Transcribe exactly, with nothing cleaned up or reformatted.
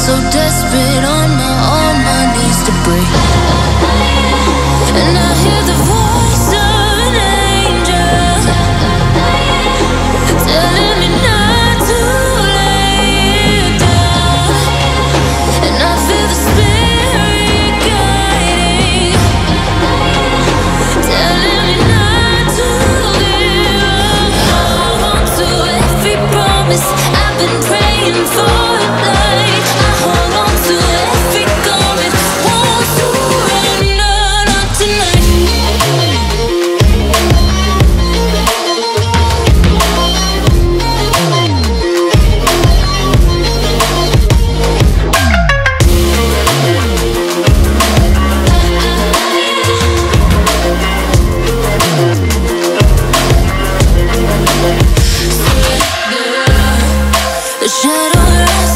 so desperate, on my, on my knees to break. And I hear the voice of an angel telling me not to lay it down. And I feel the spirit guiding, telling me not to give up. Hold on to every promise I've been praying for. Like I hold on to every garment, won't surrender, not tonight. The shadow rises.